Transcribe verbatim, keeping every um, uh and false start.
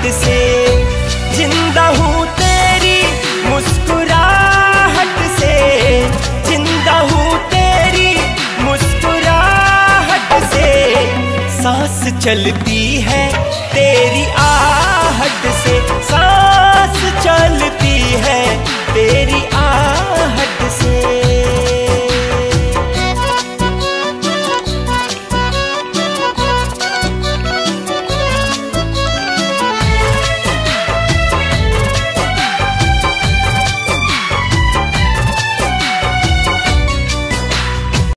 से, जिंदा हूँ तेरी मुस्कुराहट से, जिंदा हूँ तेरी मुस्कुराहट से। सांस चलती है तेरी